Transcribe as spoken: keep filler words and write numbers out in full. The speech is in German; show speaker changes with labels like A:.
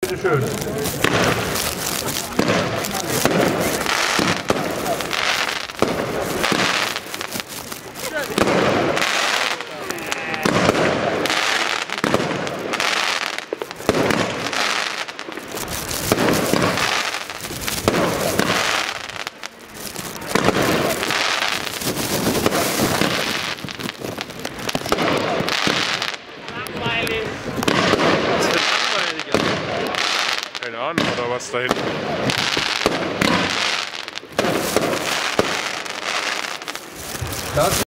A: Bitte schön.
B: Keine Ahnung, oder was da hinten.
A: Das